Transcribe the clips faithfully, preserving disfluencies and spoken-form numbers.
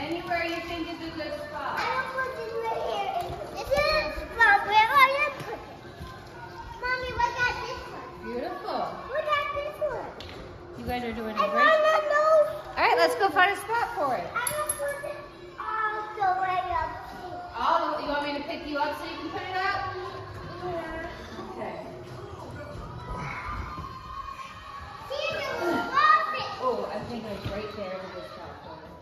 Anywhere you think is a good spot. I will put this right here. This is a spot. Where are you put it? Mommy, look at this one. Beautiful. Look at this one. You guys are doing I a great. wanna know. All right, let's go find a spot for it. I will put it all the way up. All, you want me to pick you up so you can put it up? Yeah. Okay. See, it was perfect. Oh, I think it's right there is a good spot for it.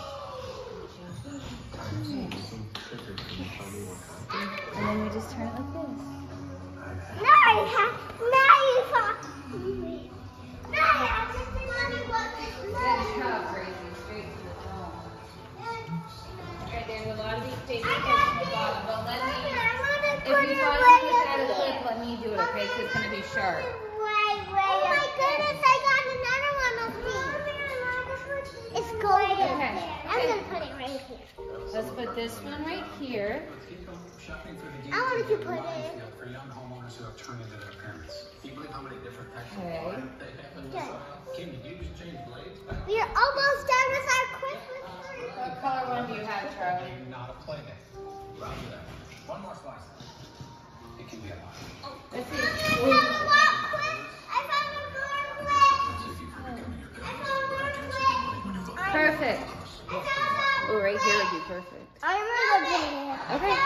And then we just turn it like this. Now you have. Now you have. Now you have to see mommy what this Good is. job, Gracie. Straight to the phone. Okay, there's a lot of these staples I at got the bottom, but let Mommy, me, I wanna if put you it find way this out of the up clip, here. let me do it, okay? Because it's going to be sharp. Way, way oh my goodness, I got another one of these. It's going Okay. okay. I'm Okay. going to put it right here. Let's put this one right here. I want to put it. For young homeowners who have turned into their parents. Can you believe how many different types of Okay. water they have in this? Kim, did you just change blades? We are almost done with our Christmas tree. What color one do you have, Charlie? Maybe not a play day. Roger that. One more slice. It can be a lot. Let's I see. found one quick. I found a more quick. If you were becoming your I found one quick. Perfect. I found one Oh, right here would be perfect. I remember getting it. Okay.